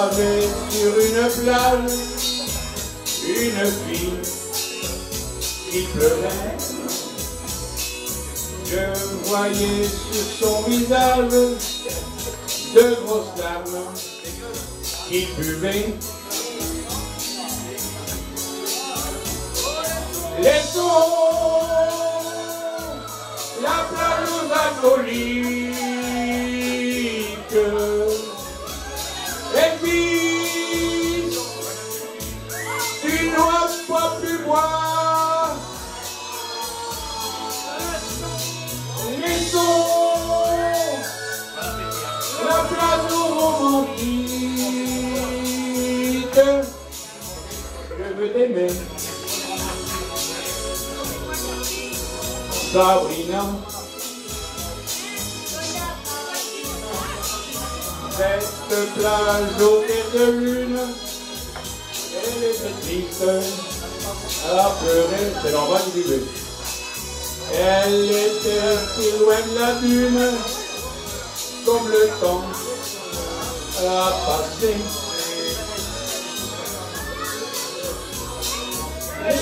avait sur une plage une fille qui pleurait. Je voyais sur son visage de grosses larmes qui buvaient. Laissons la plage aux alcooliques. Et puis, tu n'auras pas pu boire. Laissons la plage aux romantiques. Je veux t'aimer. Sabrina, cette plage au clair de lune, elle était triste, elle a pleuré, c'est normal du bébé. Elle était si loin de la dune, comme le temps a passé. Les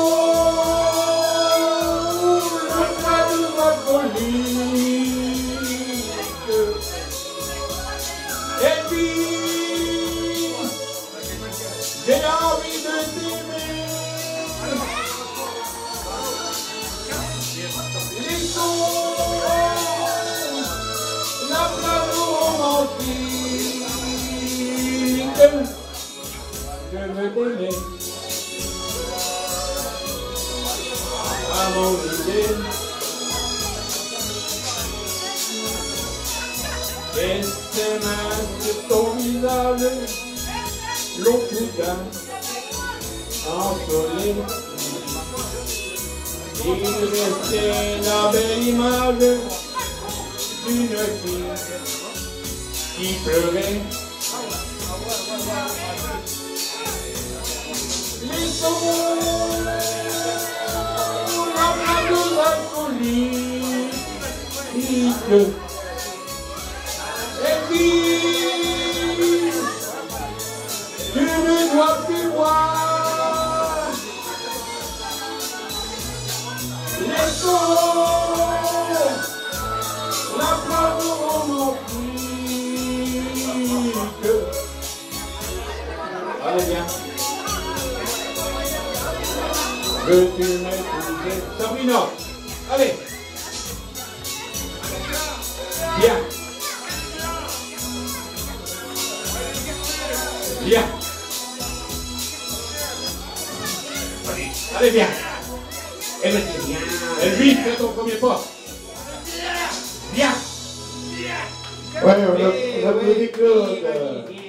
et puis, j'ai envie de t'aimer. Laissons la plage romantique. Je veux t'aimer. À mon idée. Et ses mains sur ton visage, l'eau soudain ensoleillée. Il restait la belle image d'une fille qui pleurait. Laissons la plage alcoolique. Et puis, tu ne dois plus voir. Laissons la plage romantique. Allez, viens. Veux-tu m'épouser, Sabrina? Allez. Viens. Viens. Allez, viens. Elle était bien. Elle vit, fais ton premier pas. Viens. Ouais, on applaudit Claude.